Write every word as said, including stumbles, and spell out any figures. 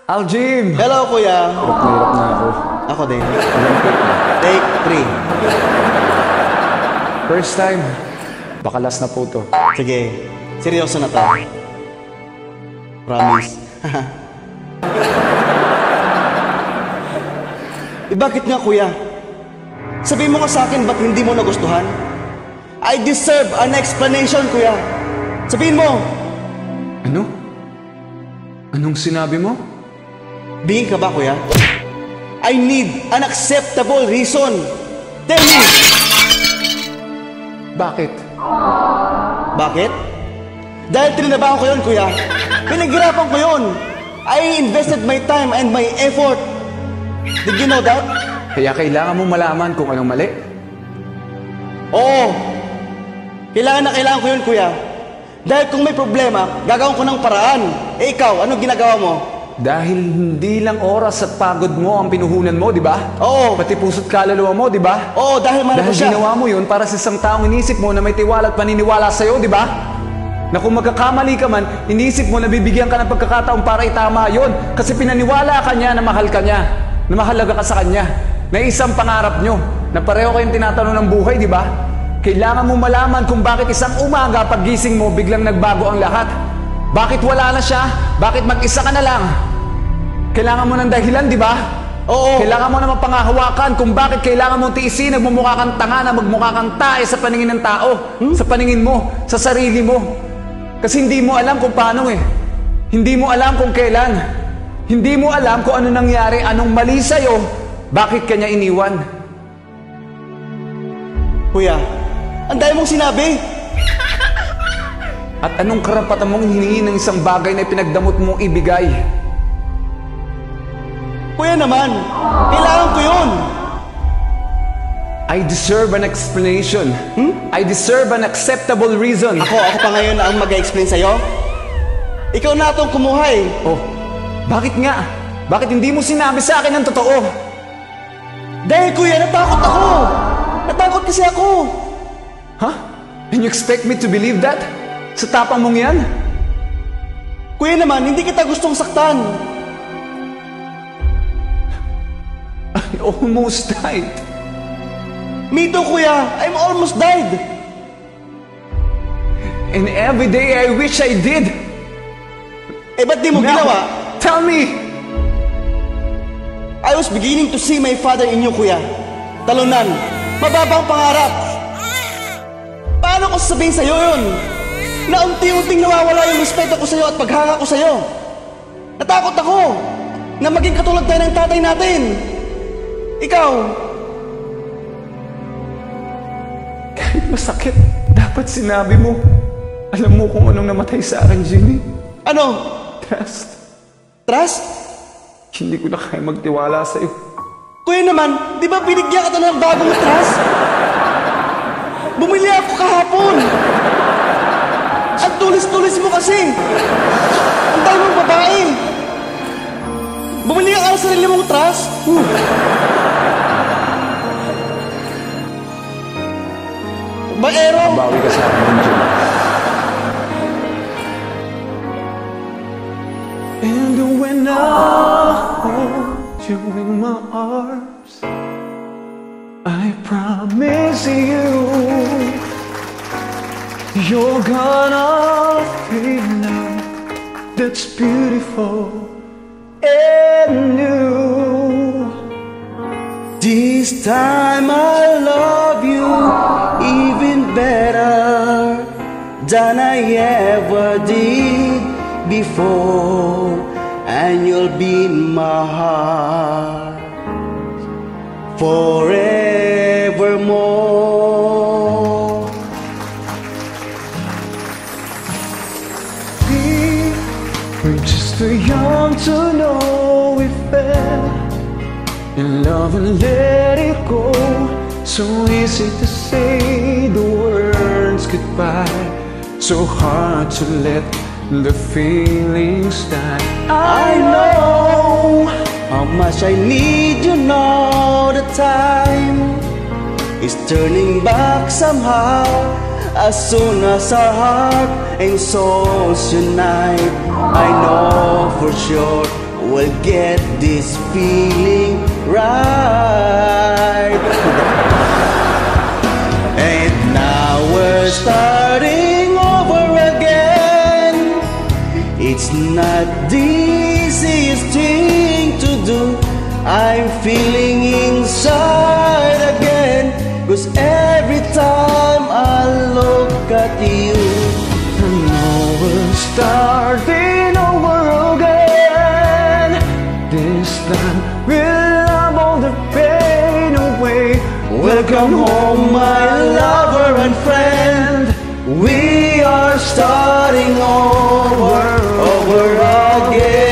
Aljim! Hello, kuya. Hirap na hirap na ako. Ako din. Olympic na. Take three. First time. Baka last na po to. Sige. Seryoso na to. Promise. Eh, bakit nga, kuya? Sabihin mo nga sa akin, ba't hindi mo nagustuhan? I deserve an explanation, kuya. Sabihin mo. Ano? Anong sinabi mo? Bihing ka ba, kuya? I need an acceptable reason. Tell me. Bakit? Bakit? Dahil trinabaho ko yun, kuya. Pinaghirapan ko yun. I invested my time and my effort. Did you know that? Kaya kailangan mo malaman kung anong mali? Oo. Kailangan na kailangan ko yun, kuya. Dahil kung may problema, gagawin ko ng paraan. Eh ikaw, anong ginagawa mo? Dahil hindi lang oras at pagod mo ang pinuhunan mo, di ba? Oo. Pati puso't kaluluwa mo, di ba? Oo, dahil mahal ko Dahil siya. ginawa mo yun para sa isang taong inisip mo na may tiwala at paniniwala sa'yo, di ba? Na kung magkakamali ka man, inisip mo na bibigyan ka ng pagkakataon para itama yun. Kasi pinaniwala ka niya na mahal ka niya, na mahalaga ka sa kanya. Na isang pangarap nyo, na pareho kayong tinatanong ng buhay, di ba? Kailangan mo malaman kung bakit isang umaga paggising mo biglang nagbago ang lahat. Bakit wala na siya? Bakit mag-isa ka na lang? Kailangan mo ng dahilan, di ba? Oo. Kailangan mo na mapanghahawakan kung bakit kailangan mong tiisin, nagmumukha kang tanga na magmukha kang tae sa paningin ng tao, hmm? Sa paningin mo, sa sarili mo. Kasi hindi mo alam kung paano eh. Hindi mo alam kung kailan. Hindi mo alam kung ano nangyari, anong mali sa'yo, bakit kanya iniwan. Kuya, ang dami mong sinabi. At anong karapatan mong hiningi ng isang bagay na pinagdamot mong ibigay? Kuya naman, kailangan ko yun. I deserve an explanation. Hmm? I deserve an acceptable reason. Ako, ako pa ngayon na ang mag-explain sa'yo? Ikaw na itong kumuha eh. Oh, bakit nga? Bakit hindi mo sinabi sa akin ang totoo? Dahil kuya, natakot ako. Natakot kasi ako. Huh? And you expect me to believe that? Sa tapang mong yan? Kuya naman, hindi kita gustong saktan. I almost died. Me too, kuya. I'm almost died. And every day I wish I did. Eh, ba't di mo Now, ginawa? tell me. I was beginning to see my father in you, kuya. Talunan. Mababang pangarap. Paano ko sasabihin sa'yo yun? Na unti-unting nawawala yung respeto ko sa'yo at paghanga ko sa'yo. Natakot ako na maging katulad tayo ng tatay natin. Ikaw. Kahit masakit, dapat sinabi mo. Alam mo kung anong namatay sa akin, Jimmy? Ano? Trust. Trust? Hindi ko na kaya magtiwala sa'yo. Kuya naman, di ba binigyan ka ng bagong trust? Bumili ako kahapon. Ang tulis-tulis mo kasi. Ang dami mong babae. Bumili ka ng sarili mong trust? Uh. Baero. Bawi ka sa akin, Jimmy. And when I hold you in my arms, I promise you, you're gonna feel love that's beautiful and new. This time I love you even better than I ever did before, and you'll be in my heart forevermore. We were just too young to know we fell in love and let it go. So easy to say the words goodbye, so hard to let the feelings die. I know how much I need you now. The time is turning back somehow, as soon as our heart and souls unite. I know for sure we'll get this feeling right. And now we're starting over again. It's not the easiest thing to do. I'm feeling inside again, 'cause every time I look at you, I know we're starting over again. This time we'll love all the pain away. welcome home, my lover and friend. We are starting over, over again.